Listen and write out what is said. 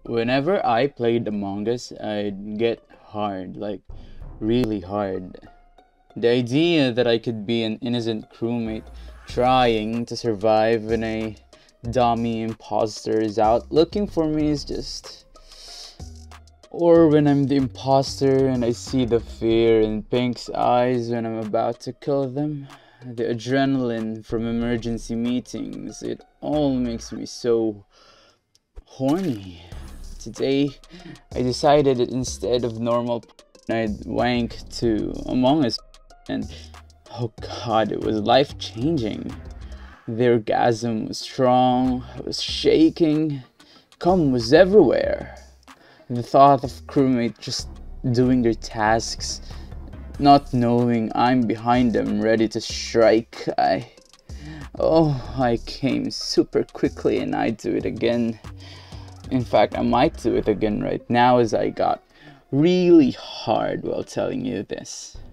Whenever I played Among Us, I'd get hard, like really hard. The idea that I could be an innocent crewmate trying to survive when a dummy imposter is out looking for me is just. Or when I'm the imposter and I see the fear in Pink's eyes when I'm about to kill them. The adrenaline from emergency meetings, it all makes me so horny. Today, I decided that instead of normal, I'd wank to Among Us, and oh god, it was life changing. The orgasm was strong, I was shaking, cum was everywhere. The thought of crewmate just doing their tasks, not knowing I'm behind them ready to strike, I came super quickly and I'd do it again. In fact, I might do it again right now as I got really hard while telling you this.